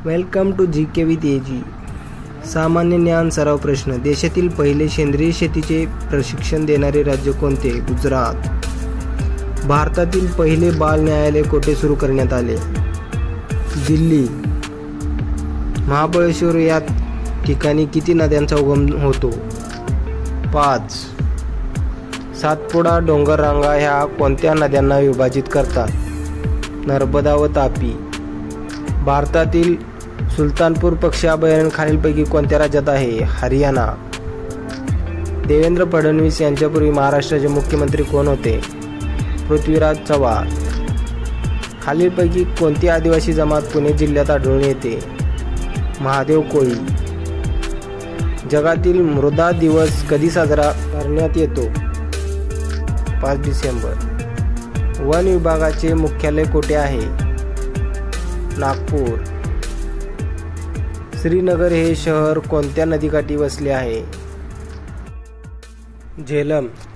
Welcome to GK with A G. सामान्य ज्ञान सराव प्रश्न. देशातील पहिले सेंद्रिय शेतीचे प्रशिक्षण देणारे राज्य कोणते? गुजरात. भारतातील पहिले बाल न्यायालय कोठे सुरू करण्यात आले? दिल्ली. महाबळेश्वर या ठिकाणी किती नद्यांचा उगम होतो? 5. सातपुडा डोंगररांगा ह्या कोणत्या नद्यांना विभाजित करतात? नर्मदा व तापी. भारतातील सुलतानपूर पक्षी अभयारण्य खालीलपैकी कोणत्या राज्यात आहे? हरियाणा. देवेंद्र फडणवीस यांच्यापूर्वी महाराष्ट्राचे मुख्यमंत्री कोण होते? पृथ्वीराज चव्हाण. खालीलपैकी कोणती आदिवासी जमात पुणे जिल्ह्यात आढळून येते? महादेव कोळी. जगातील मृदा दिवस कधी साजरा करण्यात येतो? 5 डिसेंबर. वन विभागाचे मुख्यालय कोठे आहे? नागपूर. श्रीनगर हे शहर कोणत्या नदीकाठी वसले आहे? झेलम.